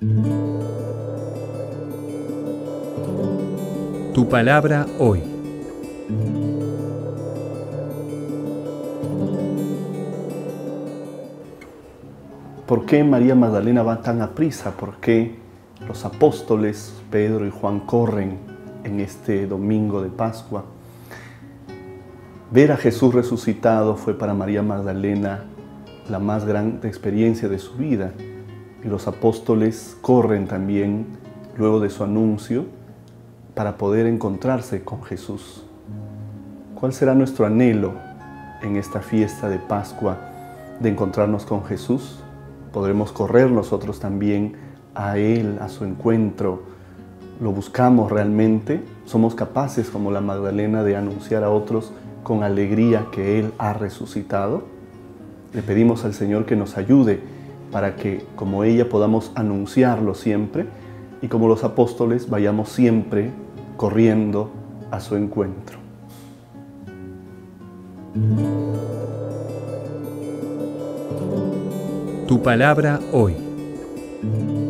Tu palabra hoy. ¿Por qué María Magdalena va tan aprisa? ¿Por qué los apóstoles Pedro y Juan corren en este domingo de Pascua? Ver a Jesús resucitado fue para María Magdalena la más grande experiencia de su vida. Y los apóstoles corren también luego de su anuncio para poder encontrarse con Jesús. ¿Cuál será nuestro anhelo en esta fiesta de Pascua de encontrarnos con Jesús? ¿Podremos correr nosotros también a Él, a su encuentro? ¿Lo buscamos realmente? ¿Somos capaces, como la Magdalena, de anunciar a otros con alegría que Él ha resucitado? Le pedimos al Señor que nos ayude para que, como ella, podamos anunciarlo siempre y como los apóstoles vayamos siempre corriendo a su encuentro. Tu palabra hoy.